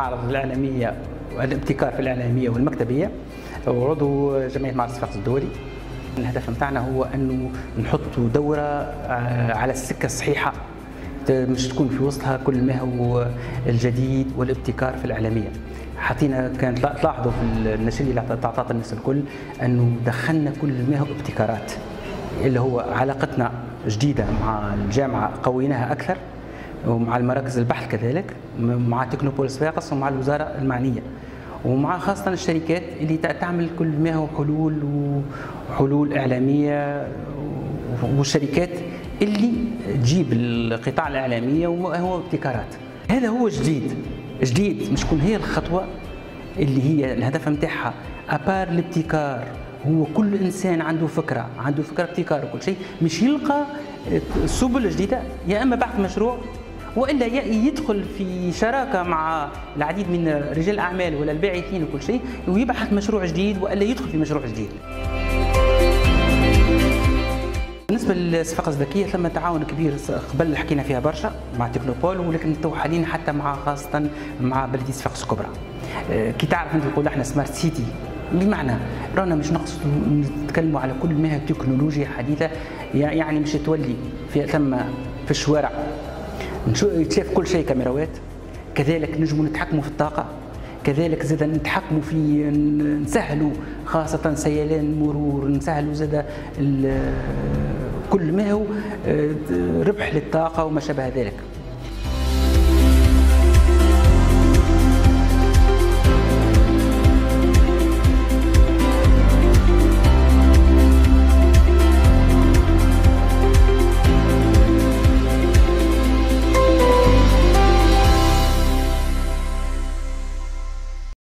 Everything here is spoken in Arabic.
معرض الإعلامية والابتكار في الإعلامية والمكتبية، وعضو جمعية معرض صفاقس الدولي. الهدف متاعنا هو أنه نحطوا دورة على السكة الصحيحة، مش تكون في وسطها كل ما هو الجديد والابتكار في الإعلامية. حطينا كانت تلاحظوا في النشرية اللي تعطات الناس الكل أنه دخلنا كل ما هو ابتكارات، اللي هو علاقتنا جديدة مع الجامعة قويناها أكثر، ومع المراكز البحث كذلك، مع تكنوبول صفاقس ومع الوزارة المعنية، ومع خاصة الشركات اللي تعمل كل ما هو حلول إعلامية، والشركات اللي تجيب القطاع الإعلامية وهو ابتكارات. هذا هو جديد مش تكون هي الخطوة اللي هي الهدف نتاعها أبار الابتكار. هو كل إنسان عنده فكرة ابتكار وكل شيء، مش يلقى سبل جديدة، يا إما بعث مشروع والا يدخل في شراكه مع العديد من رجال الاعمال ولا الباعثين وكل شيء، ويبحث مشروع جديد والا يدخل في مشروع جديد. بالنسبه لصفاقس الذكيه ثم تعاون كبير، قبل حكينا فيها برشا مع تكنوبول، ولكن تو حاليا حتى مع خاصه مع بلديه صفاقس الكبرى. كي تعرف انت نقول احنا سمارت سيتي، بمعنى رانا مش نقصد نتكلموا على كل ما هي تكنولوجيا حديثه، يعني مش تولي ثم في الشوارع يتشاف كل شيء كاميراوات، كذلك نجموا نتحكموا في الطاقة، كذلك زاد نتحكموا في نسهلوا خاصة سيلان المرور، نسهلوا زاد كل ما هو ربح للطاقة وما شابه ذلك.